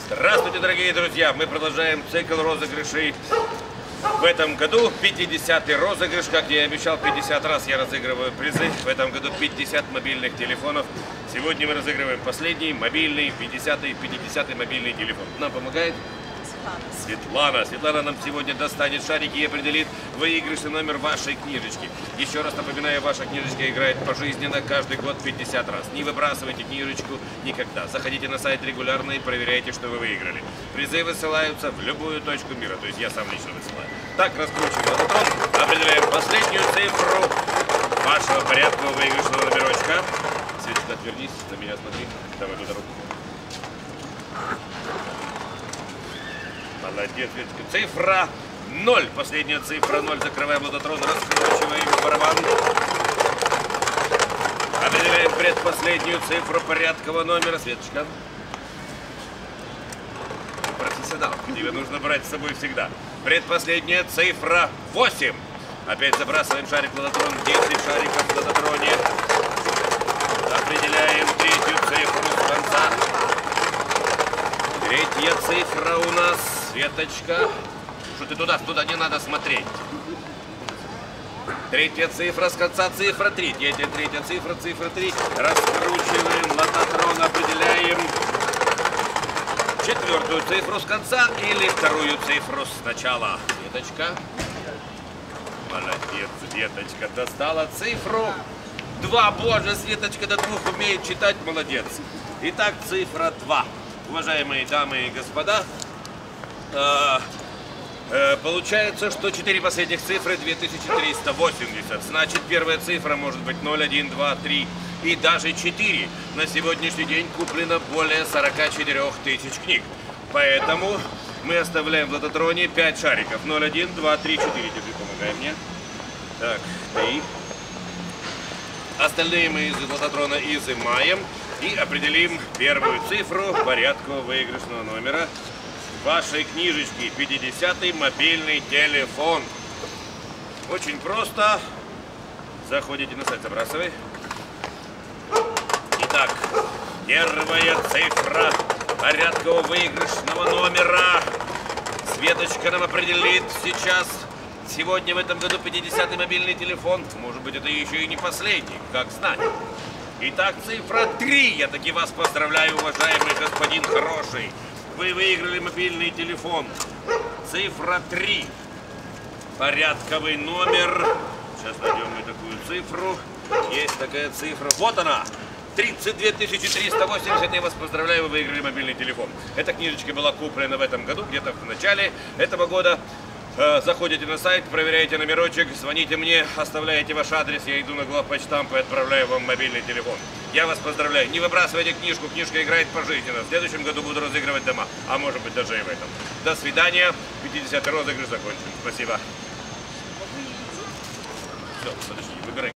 Здравствуйте, дорогие друзья! Мы продолжаем цикл розыгрышей. В этом году 50-й розыгрыш. Как я и обещал, 50 раз я разыгрываю призы. В этом году 50 мобильных телефонов. Сегодня мы разыгрываем последний мобильный 50-й мобильный телефон. Нам помогает Светлана. Светлана нам сегодня достанет шарики и определит выигрышный номер вашей книжечки. Еще раз напоминаю, ваша книжечка играет пожизненно каждый год 50 раз. Не выбрасывайте книжечку никогда. Заходите на сайт регулярно и проверяйте, что вы выиграли. Призы высылаются в любую точку мира, то есть я сам лично высылаю. Так, раскручиваем лототрон, определяем последнюю цифру вашего порядкового выигрышного номерочка. Светочка, отвернись, на меня смотри. Давай туда руку. Молодец, Светочка. Цифра 0. Последняя цифра 0. Закрываем лототрон, раскручиваем барабан. Определяем предпоследнюю цифру порядкового номера. Светочка. Профессионал. Тебе нужно брать с собой всегда. Предпоследняя цифра 8. Опять забрасываем шарик в лототрон. 10 шариков в лототроне. Определяем третью цифру с конца. Третья цифра у нас, Светочка. Что ты туда не надо смотреть. Третья цифра с конца, цифра 3. Третья цифра, цифра 3. Раскручиваем лототрон, определяем четвертую цифру с конца или вторую цифру с начала. Светочка. Молодец, Светочка. Достала цифру 2. Боже, Светочка до 2 умеет читать, молодец. Итак, цифра 2. Уважаемые дамы и господа, получается, что 4 последних цифры 2380. Значит, первая цифра может быть 0, 1, 2, 3 и даже 4. На сегодняшний день куплено более 44 тысяч книг. Поэтому мы оставляем в лототроне 5 шариков. 0, 1, 2, 3, 4. Держи, помогай мне. Так, 3. Остальные мы из лототрона изымаем. И определим первую цифру порядкового выигрышного номера вашей книжечки. 50-й мобильный телефон. Очень просто. Заходите на сайт, забрасывай. Итак, первая цифра порядкового выигрышного номера. Светочка нам определит сейчас. Сегодня в этом году 50-й мобильный телефон. Может быть, это еще и не последний, как знать. Итак, цифра 3. Я таки вас поздравляю, уважаемый господин хороший. Вы выиграли мобильный телефон. Цифра 3. Порядковый номер. Сейчас найдем мы такую цифру. Есть такая цифра. Вот она. 32 380. Я вас поздравляю, вы выиграли мобильный телефон. Эта книжечка была куплена в этом году, где-то в начале этого года. Заходите на сайт, проверяете номерочек, звоните мне, оставляете ваш адрес, я иду на главпочтамп и отправляю вам мобильный телефон. Я вас поздравляю. Не выбрасывайте книжку, книжка играет пожизненно. В следующем году буду разыгрывать дома, а может быть даже и в этом. До свидания. 50-й розыгрыш закончен. Спасибо. Все, подожди, выбирай.